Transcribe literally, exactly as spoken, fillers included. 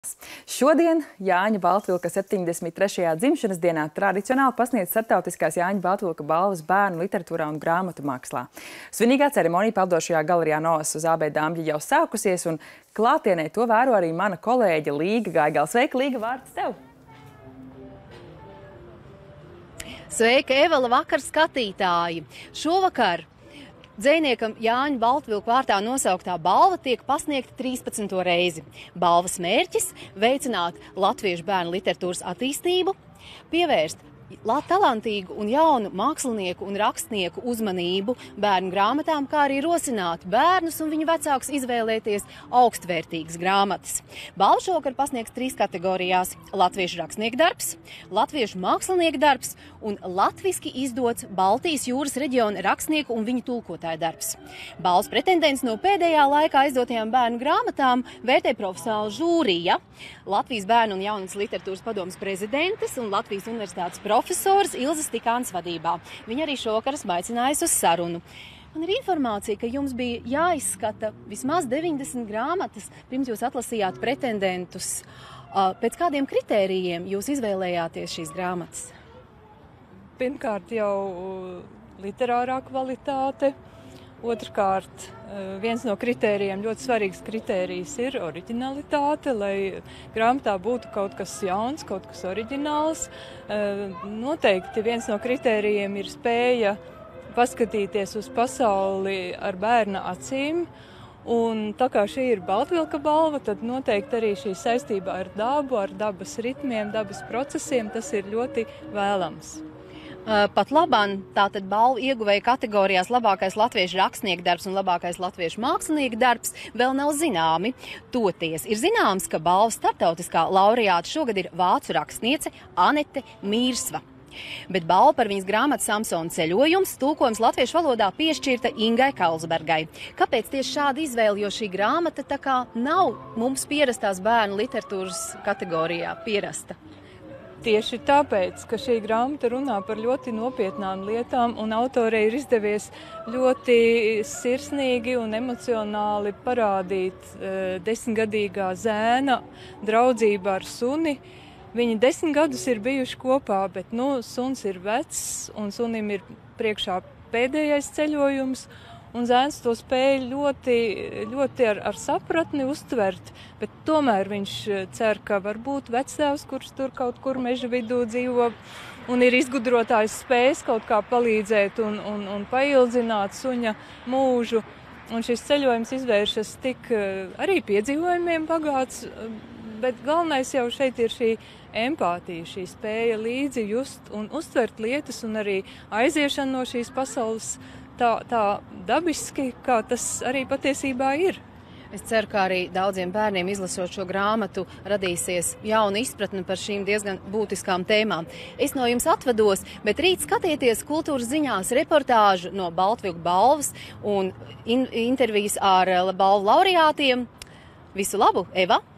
Šodien Jāņa Baltvilka septiņdesmit trešajā dzimšanas dienā tradicionāli pasniedz starptautiskās Jāņa Baltvilka balvas bērnu literatūrā un grāmatu mākslā. Svinīgā ceremonija peldošajā galerijā Noas uz ā bē Dambļa jau sākusies, un klātienē to vēro arī mana kolēģe Līga Gaigala. Sveika, Līga, vārds tev! Sveika, Eva, vakar skatītāji! Šovakar dzejniekam Jāņa Baltvilka vārtā nosauktā balva tiek pasniegta trīspadsmito reizi. Balvas mērķis – veicināt latviešu bērnu literatūras attīstību, pievērst talantīgu un jaunu mākslinieku un rakstnieku uzmanību bērnu grāmatām, kā arī rosināt bērnus un viņu vecākus izvēlēties augstvērtīgas grāmatas. Balvu šovakar pasniegs trīs kategorijās – latviešu rakstnieku darbs, latviešu mākslinieku darbs un latviski izdots Baltijas jūras reģiona rakstnieku un viņu tulkotāju darbs. Balvas pretendents no pēdējā laikā izdotajām bērnu grāmatām vērtē profesionāla žūrija, Latvijas bērnu un jaunatnes literatūras padomes prezidentes un Latvijas universitātes profesors Ilzes Tikānas vadībā. Viņa arī šovakar esmu aicinājusi uz sarunu. Man ir informācija, ka jums bija jāizskata vismaz deviņdesmit grāmatas, pirms jūs atlasījāt pretendentus. Pēc kādiem kritērijiem jūs izvēlējāties šīs grāmatas? Pirmkārt jau literārā kvalitāte. Otrkārt, viens no kritērijiem, ļoti svarīgs kritērijs ir oriģinalitāte, lai grāmatā būtu kaut kas jauns, kaut kas oriģināls. Noteikti viens no kritērijiem ir spēja paskatīties uz pasauli ar bērna acīm. Un tā kā šī ir Baltvilka balva, tad noteikti arī šī saistība ar dabu, ar dabas ritmiem, dabas procesiem, tas ir ļoti vēlams. Pat labāk tātad balvu ieguvēja kategorijās labākais latviešu rakstnieku darbs un labākais latviešu mākslinieku darbs vēl nav zināmi. Toties ir zināms, ka balvas starptautiskā laureāta šogad ir vācu rakstniece Anete Mīrsva. Bet balva par viņas grāmatu Samsona ceļojums tulkojums latviešu valodā piešķirta Ingai Kalsbergai. Kāpēc tieši šāda izvēle, jo šī grāmata tā kā nav mums pierastās bērnu literatūras kategorijā pierasta? Tieši tāpēc, ka šī grāmata runā par ļoti nopietnām lietām un autorei ir izdevies ļoti sirsnīgi un emocionāli parādīt e, desmitgadīgā zēna draudzību ar suni. Viņi desmit gadus ir bijuši kopā, bet nu, suns ir vecs un sunim ir priekšā pēdējais ceļojums. Un zēns to spēja ļoti, ļoti ar, ar sapratni uztvert, bet tomēr viņš cer, ka varbūt vectēvs, kurš tur kaut kur meža vidū dzīvo un ir izgudrotājs spējas kaut kā palīdzēt un, un, un paildzināt suņa mūžu. Un šis ceļojums izvēršas tik arī piedzīvojumiem bagāts, bet galvenais jau šeit ir šī empātija, šī spēja līdzi just un uztvert lietas un arī aiziešana no šīs pasaules tā, tā dabiski, kā tas arī patiesībā ir. Es ceru, ka arī daudziem bērniem izlasot šo grāmatu radīsies jauna izpratne par šīm diezgan būtiskām tēmām. Es no jums atvados, bet rīt skatieties kultūras ziņās reportāžu no Baltvilka balvas un in intervijas ar balvu laureātiem. Visu labu, Eva!